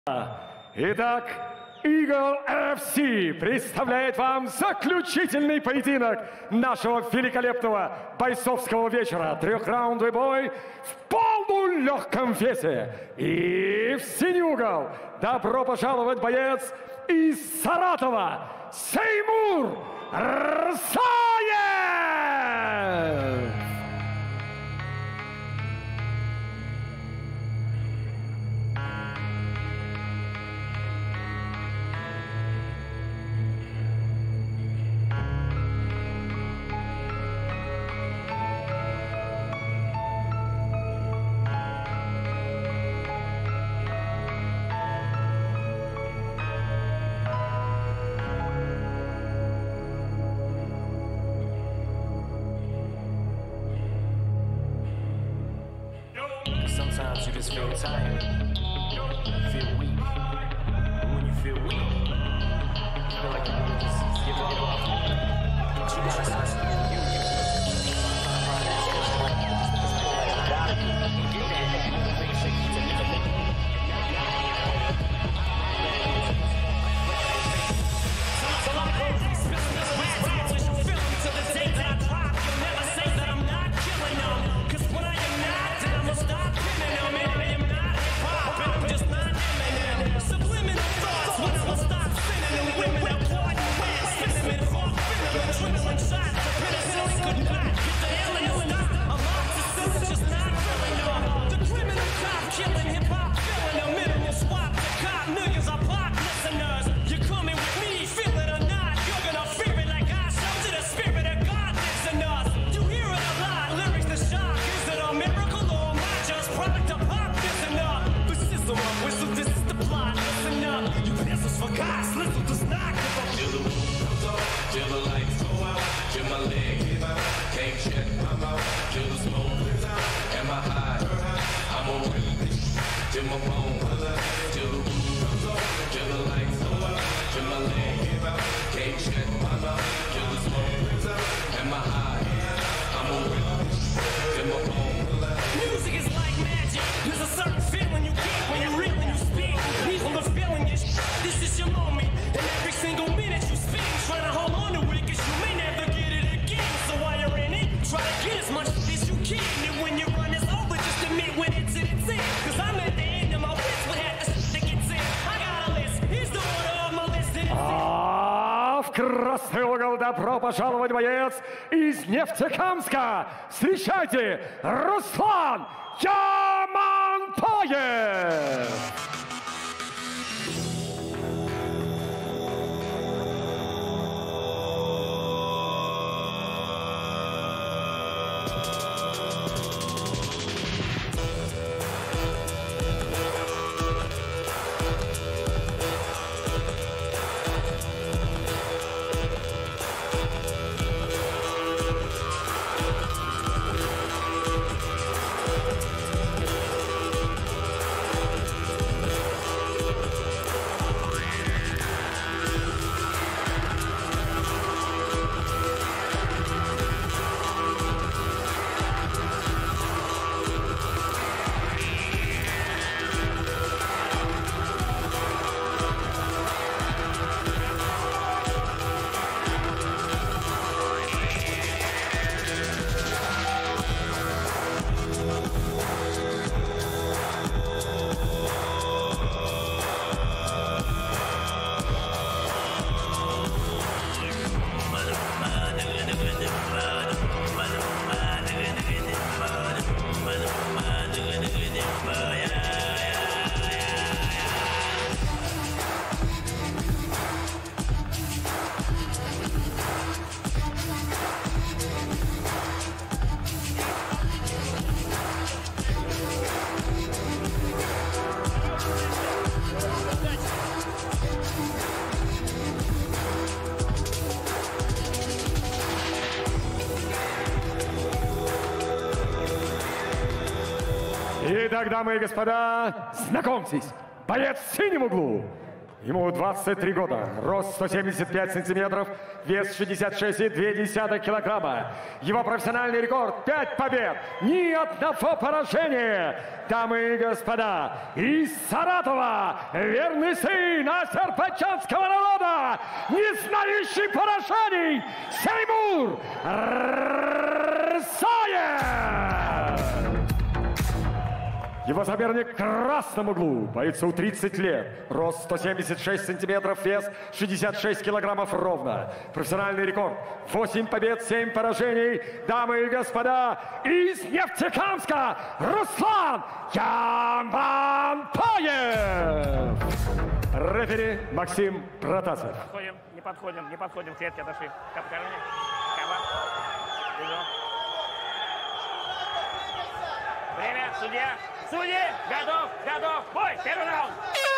Итак, Eagle FC представляет вам заключительный поединок нашего великолепного бойцовского вечера. Трехраундовый бой в полулегком весе. И в синий угол добро пожаловать боец из Саратова Сеймур Рсаев! Sometimes you just feel tired, feel weak. And when you feel weak, you feel like you want to just give it up. But you gotta start seeing you. Красный угол, добро пожаловать, боец из Нефтекамска. Встречайте, Руслан Ямантаев! Итак, дамы и господа, знакомьтесь, боец в синем углу Ему 23 года, рост 175 сантиметров, вес 66,2 килограмма. Его профессиональный рекорд 5 побед, ни одного поражения. Дамы и господа, из Саратова верный сын азербайджанского народа, не знающий поражений, Сеймур Рзаев! Его соперник в красном углу, бойцу 30 лет, рост 176 сантиметров, вес 66 килограммов ровно. Профессиональный рекорд 8 побед, 7 поражений. Дамы и господа, из Нефтекамска Руслан Ямантаев! Рефери Максим Протасов. Не подходим, клетки отошли. Капкарни, кава, бежим. Время, судья. Судьи, готов, бой, первый раунд.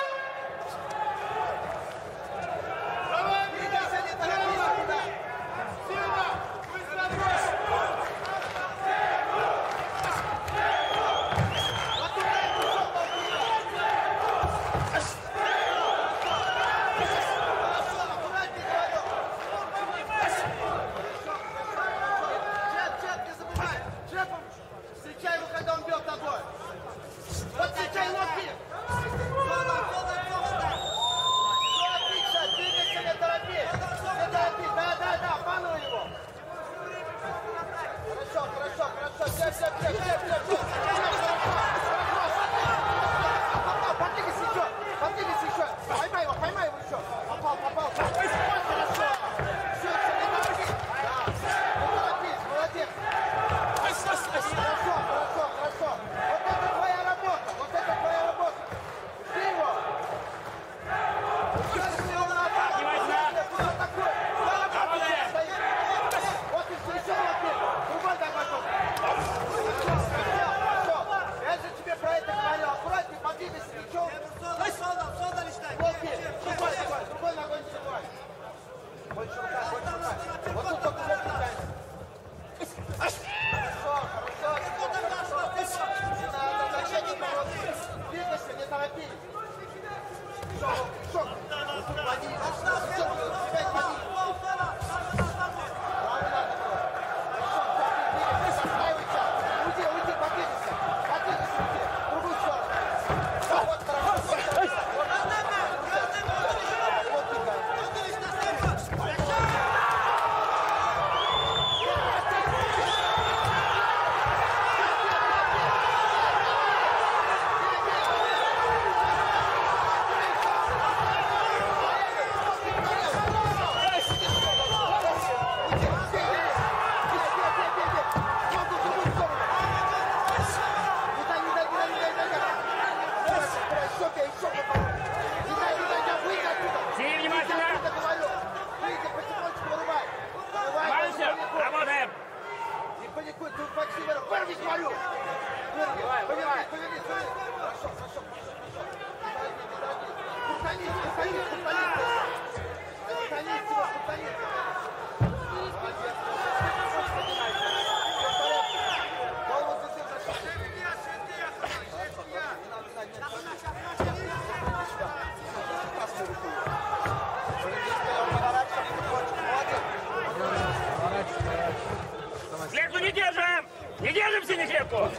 Не держимся, не крепко! Вот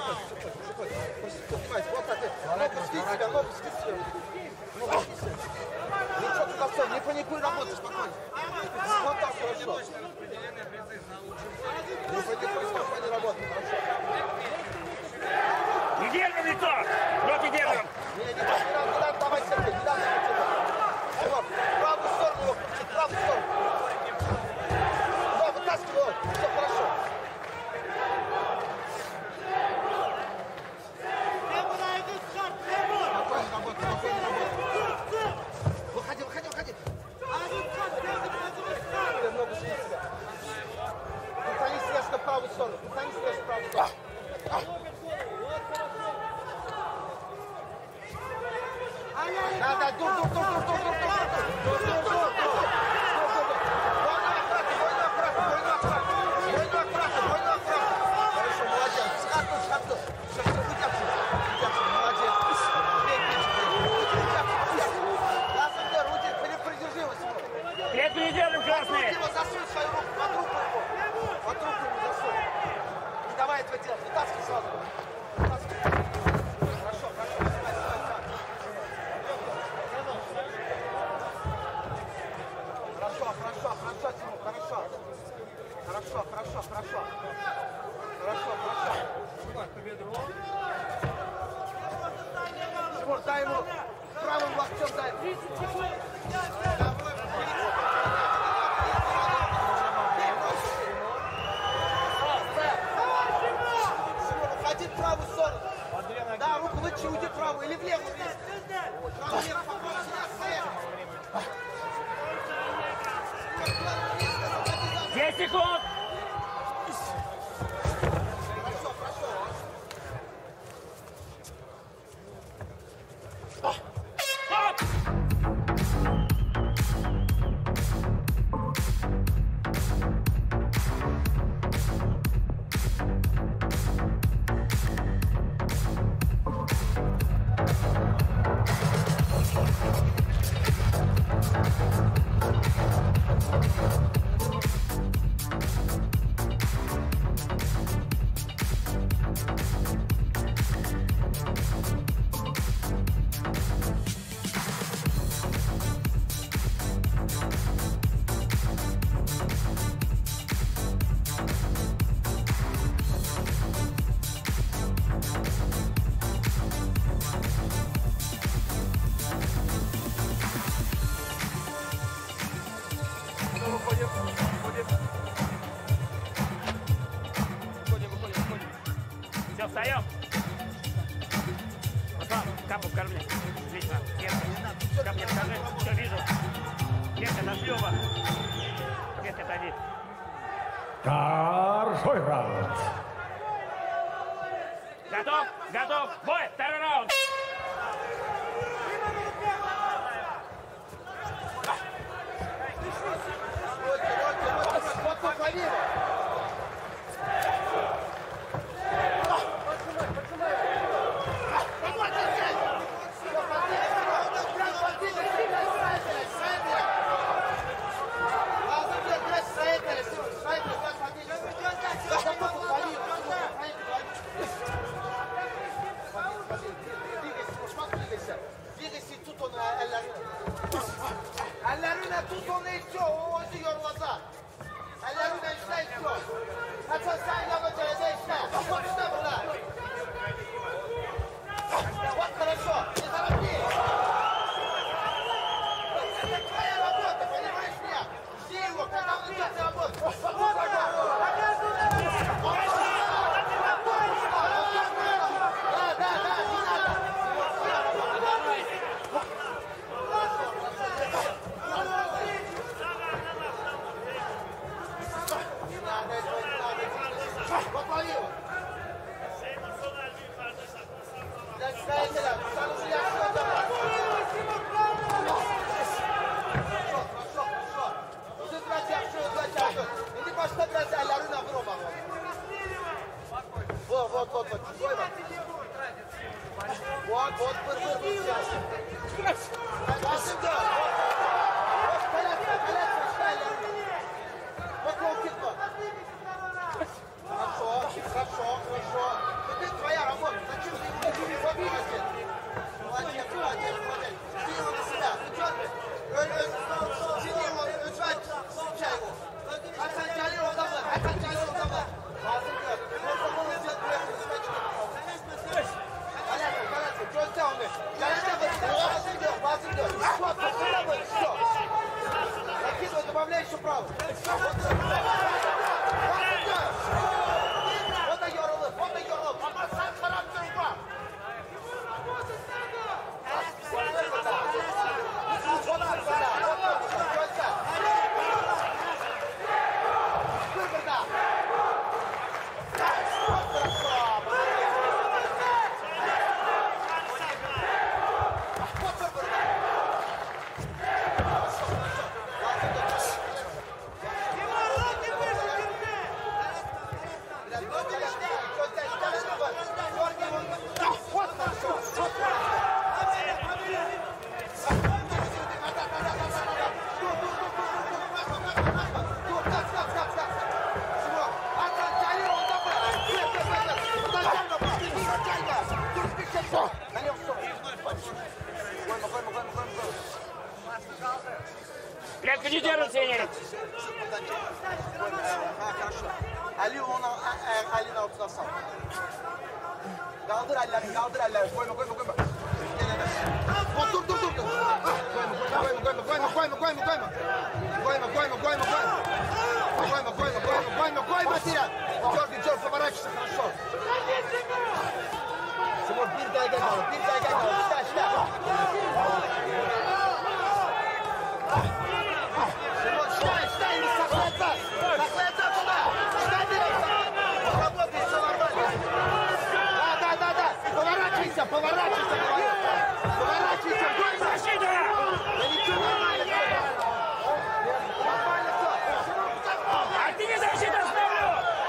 так, ничего, туда не паникуй, работай спокойно. Вот так, хорошо. Не паникуй, спокойно работай, хорошо. Не держим лицо! Руки держим! Не надо, давай, Сергей, не надо. Вот, правую сторону его включить, правую сторону. Да, вытаскивай его, все хорошо. Правую сторону. Пытаемся в правую сторону. Да, дур. Хорошо, молодец. Шатну. Все, уйди отсюда. Молодец. делать. Вытаскивай сразу. Вытаскивай. Хорошо, хорошо. Снимай, снимай. Хорошо, хорошо, хорошо, Тимур, хорошо. Хорошо, хорошо, хорошо. Хорошо, хорошо. Тимур, дай ему правым локтем, дай. Уходи в правую сторону. Да, руку вытяни, уйди в правую или в левую. Правую, левую, попробуй сюда, стоять. 10 секунд! Хорошо, хорошо. Все, встаем. Руслан, капу в кормле. Отлично. Сверху. Ко мне скажи. Все, вижу. Сверху, отошли оба. Сверху, отойди. Второй раунд. Готов? Готов. Бой. Второй раунд. Вот помимо. Двигайся, тут он, Алларина, тут он и все, он ее глаза. Алларина, и все. Hasan sen yapacaksın işte. Kapatsana bunu. Вот хорошо. Не торопи. Это твоя работа, понимаешь меня? Жди его, когда он идет на работу. Да, не надо. Не надо этого, не надо. Клетку не держит, Сенер. Хорошо. Ali onu elin altına sal. Kaldır ellerini, kaldır ellerini. Koyma. Gelemez. Dur. Koyma Tira. Джорди, поворачивайся, хорошо. Тимур, bir dakika kaldı. Şita. Тимур, şita, saklayacak tуда. Şita direkt. Работай, все нормально. Да. Поворачивайся, Поворачивайся, Гойма. Защита! Да ничего, нормально все. Нормально все. А ты не защита, оставлю!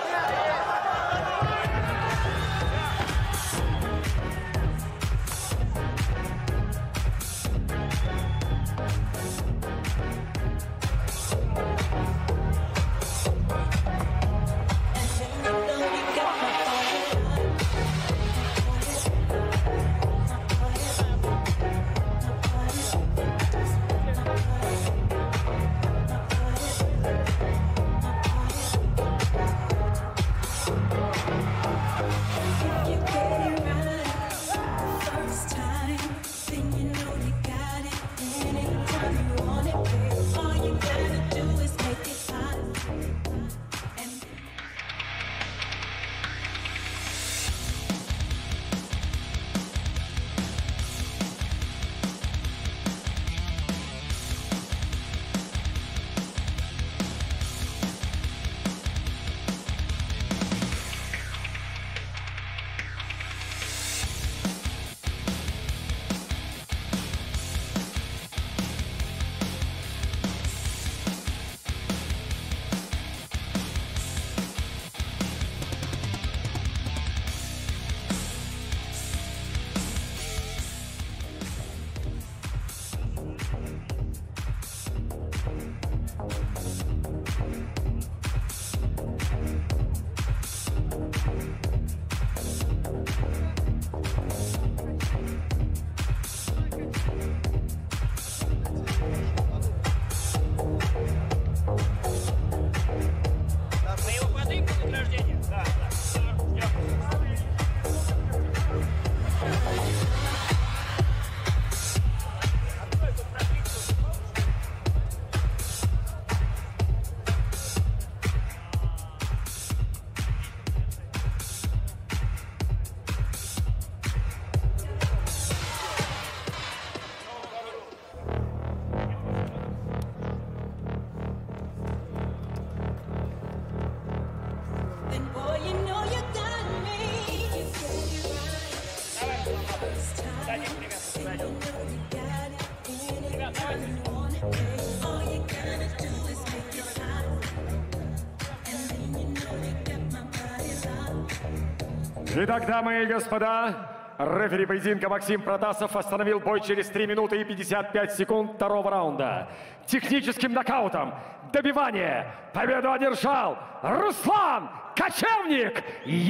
Итак, дамы и господа, рефери поединка Максим Протасов остановил бой через 3 минуты и 55 секунд второго раунда. Техническим нокаутом, добивание, победу одержал Руслан Кочевник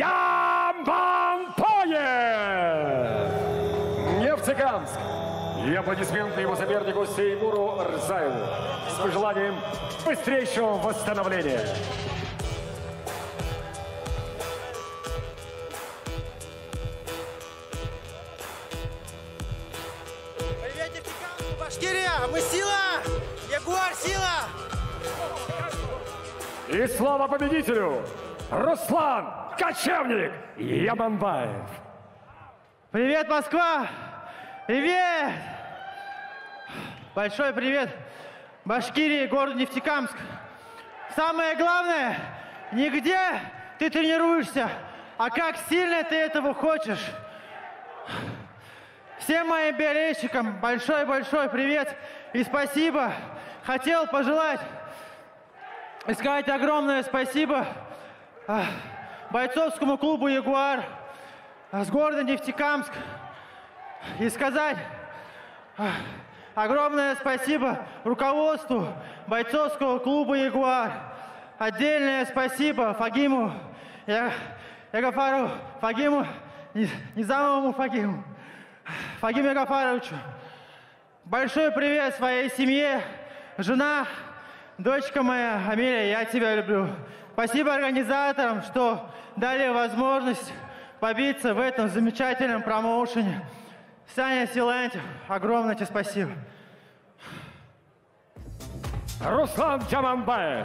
Ямбанпоев! Нефтекамск. И аплодисменты его сопернику Сеймуру Рзаеву с пожеланием быстрейшего восстановления. Привет, Нефтекамск, Башкирия! Мы сила! Ягуар сила! И слово победителю Руслан Кочевник Яманбаев. Привет, Москва! Привет! Большой привет Башкирии, городу Нефтекамск. Самое главное, не где ты тренируешься, а как сильно ты этого хочешь. Всем моим болельщикам большой-большой привет и спасибо. Хотел пожелать и сказать огромное спасибо бойцовскому клубу «Ягуар» с города Нефтекамск. И сказать огромное спасибо руководству бойцовского клуба «Ягуар». Отдельное спасибо Фагиму Ягафару, Фагиму, Низамовому Фагиму Ягафаровичу. Большой привет своей семье, жена, дочка моя, Амелия, я тебя люблю. Спасибо организаторам, что дали возможность побиться в этом замечательном промоушене. Саня Силантьев, огромное тебе спасибо. Руслан Джаманбаев.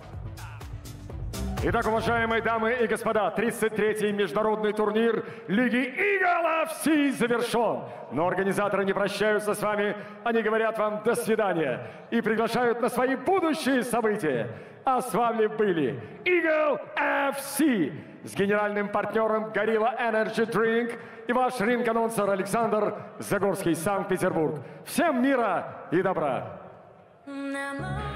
Итак, уважаемые дамы и господа, 33-й международный турнир Лиги Eagle FC завершен. Но организаторы не прощаются с вами, они говорят вам до свидания и приглашают на свои будущие события. А с вами были Eagle FC с генеральным партнером Gorilla Energy Drink и ваш ринг-анонсер Александр Загорский, Санкт-Петербург. Всем мира и добра! Now